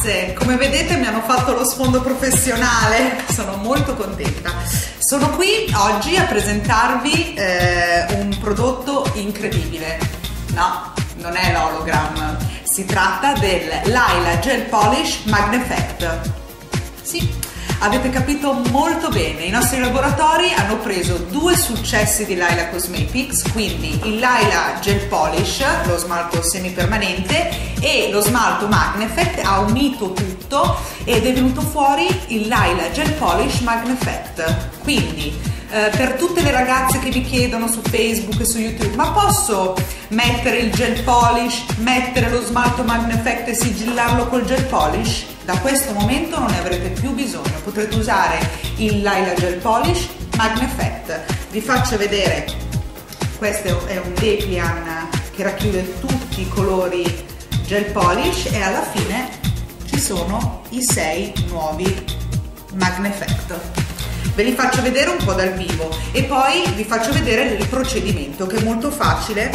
ragazze, come vedete mi hanno fatto lo sfondo professionale, sono molto contenta. Sono qui oggi a presentarvi un prodotto incredibile. No, non è l'hologram, si tratta del Laila Gel Polish Magneffect. Sì, avete capito molto bene, i nostri laboratori hanno preso due successi di Laila Cosmetics, quindi il Laila Gel Polish, lo smalto semipermanente, e lo smalto Magneffect, ha unito tutto ed è venuto fuori il Laila Gel Polish Magneffect. Quindi per tutte le ragazze che vi chiedono su Facebook e su YouTube: ma posso mettere il gel polish, mettere lo smalto Magneffect e sigillarlo col gel polish? Da questo momento non ne avrete più bisogno, potrete usare il Laila Gel Polish Magneffect. Vi faccio vedere, questo è un dépliant che racchiude tutti i colori gel polish e alla fine ci sono i 6 nuovi Magneffect. Ve li faccio vedere un po' dal vivo e poi vi faccio vedere il procedimento, che è molto facile,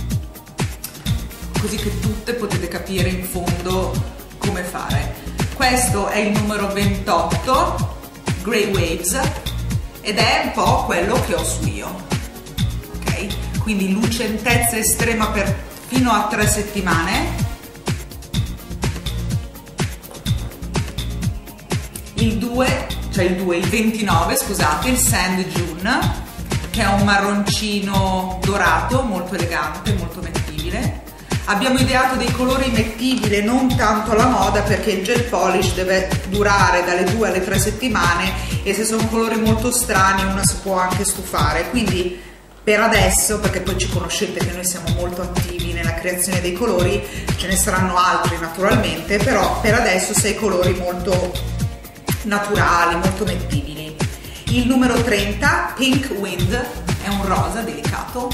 così che tutte potete capire in fondo come fare. Questo è il numero 28, Grey Waves, ed è un po' quello che ho su io, ok? Quindi lucentezza estrema per fino a 3 settimane. Il 29, scusate, il Sand Dune, che è un marroncino dorato, molto elegante, molto mettibile. Abbiamo ideato dei colori mettibili, non tanto alla moda, perché il gel polish deve durare dalle 2 alle 3 settimane e se sono colori molto strani una si può anche stufare. Quindi per adesso, perché poi ci conoscete che noi siamo molto attivi nella creazione dei colori, ce ne saranno altri naturalmente, però per adesso 6 colori molto naturali, molto mettibili. Il numero 30, Pink Wind, è un rosa delicato.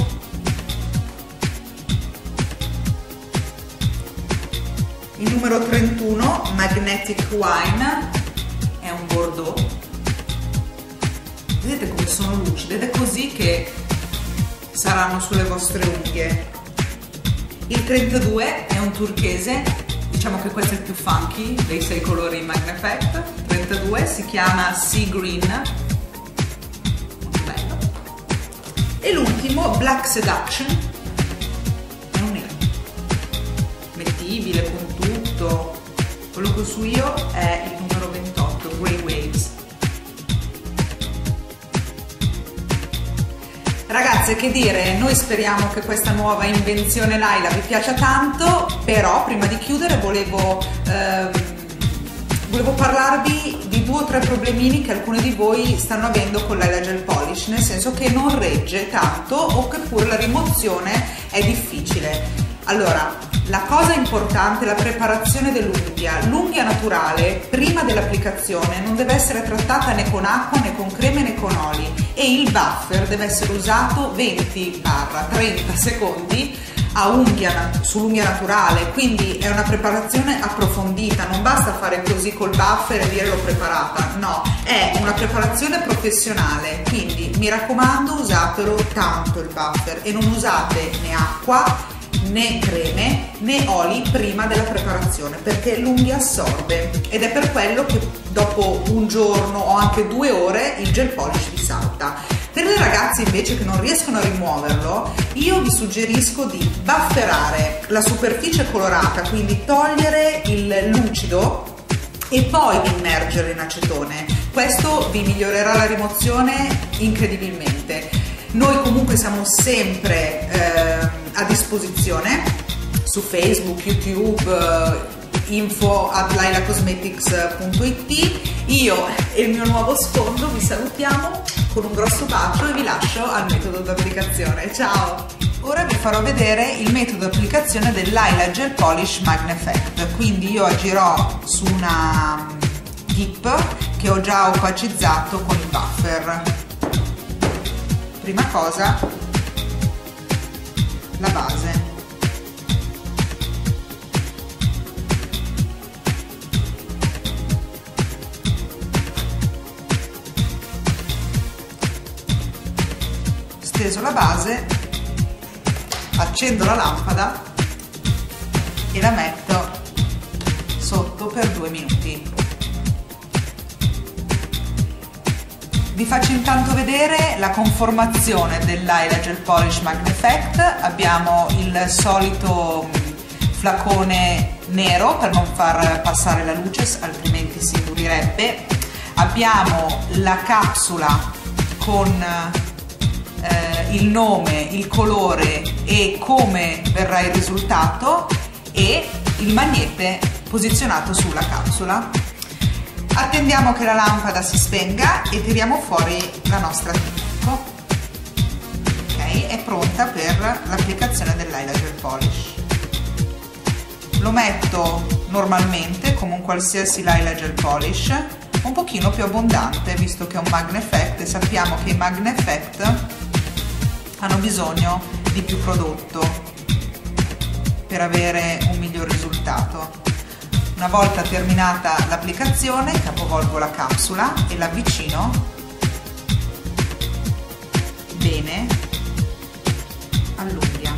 Il numero 31, Magnetic Wine, è un bordeaux. Vedete come sono lucide ed è così che saranno sulle vostre unghie. Il 32 è un turchese, diciamo che questo è il più funky dei 6 colori Magneffect. 32 si chiama Sea Green, molto bello. E l'ultimo, Black Seduction, è un nero mettibile con tutto. Quello che ho su io è il numero 28, Grey Waves. Ragazze, che dire, noi speriamo che questa nuova invenzione Laila vi piaccia tanto, però prima di chiudere volevo parlarvi di 2 o 3 problemini che alcune di voi stanno avendo con Laila Gel Polish, nel senso che non regge tanto o che pure la rimozione è difficile. Allora, la cosa importante è la preparazione dell'unghia. L'unghia naturale, prima dell'applicazione, non deve essere trattata né con acqua né con creme né con oli, e il buffer deve essere usato 20-30 secondi sull'unghia naturale, quindi è una preparazione approfondita, non basta fare così col buffer e dire l'ho preparata, no, è una preparazione professionale, quindi mi raccomando usatelo tanto il buffer e non usate né acqua né creme né oli prima della preparazione, perché l'unghia assorbe, ed è per quello che dopo un giorno o anche 2 ore il gel polish vi salta. Per le ragazze invece che non riescono a rimuoverlo, io vi suggerisco di bufferare la superficie colorata, quindi togliere il lucido e poi immergere in acetone. Questo vi migliorerà la rimozione incredibilmente. Noi comunque siamo sempre a disposizione su Facebook, YouTube, info@lailacosmetics.it. Io e il mio nuovo sfondo vi salutiamo con un grosso bacio e vi lascio al metodo d'applicazione. Ciao! Ora vi farò vedere il metodo di applicazione del Laila Gel Polish Magneffect. Quindi io agirò su una dip che ho già opacizzato con il buffer. Prima cosa, la base. Steso la base, accendo la lampada e la metto sotto sotto per 2 minuti. Vi faccio intanto vedere la conformazione dell'Aila Gel Polish Magne Effect. Abbiamo il solito flacone nero per non far passare la luce, altrimenti si indurirebbe. Abbiamo la capsula con il nome, il colore e come verrà il risultato, e il magnete posizionato sulla capsula. Attendiamo che la lampada si spenga e tiriamo fuori la nostra tip. Ok, è pronta per l'applicazione dell'Aila Gel Polish. Lo metto normalmente come un qualsiasi Aila Gel Polish, un pochino più abbondante visto che è un Magne Effect e sappiamo che i Magne Effect hanno bisogno di più prodotto per avere un miglior risultato. Una volta terminata l'applicazione, capovolgo la capsula e l'avvicino bene all'unghia.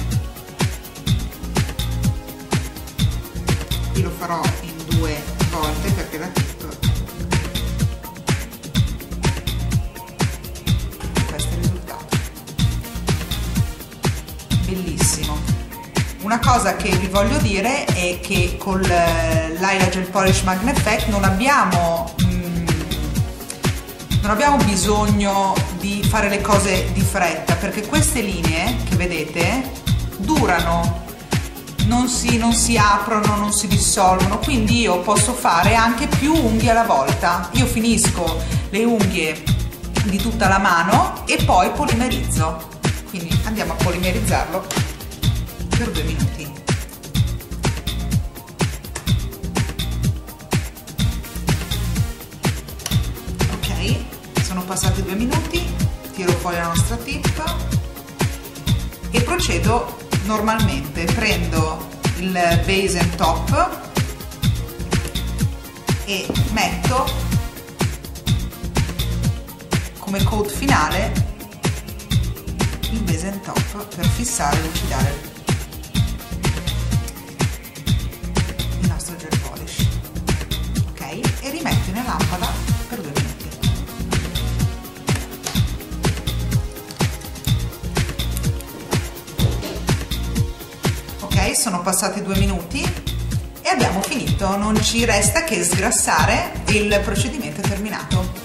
Qui lo farò in 2 volte perché la tip, questo è il risultato. Bellissimo. Una cosa che vi voglio dire è che con l'Aila Gel Polish Magne Effect non abbiamo bisogno di fare le cose di fretta, perché queste linee che vedete durano, non si aprono, non si dissolvono, quindi io posso fare anche più unghie alla volta. Io finisco le unghie di tutta la mano e poi polimerizzo, quindi andiamo a polimerizzarlo per 2 minuti. Ok, sono passati 2 minuti, tiro fuori la nostra tip e procedo normalmente. Prendo il base and top e metto come coat finale il base and top per fissare e lucidare e rimetto nella lampada per 2 minuti. Ok, sono passati 2 minuti e abbiamo finito, non ci resta che sgrassare e il procedimento è terminato.